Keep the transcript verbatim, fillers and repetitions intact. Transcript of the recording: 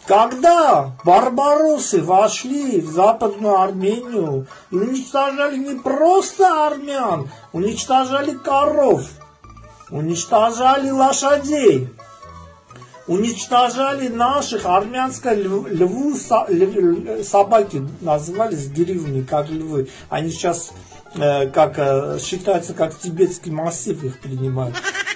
Когда барбаросы вошли в Западную Армению и уничтожали не просто армян, уничтожали коров, уничтожали лошадей, уничтожали наших армянских льву, льву, льв, собаки назывались гривни, как львы. Они сейчас э, как, э, считаются как тибетский массив, их принимают.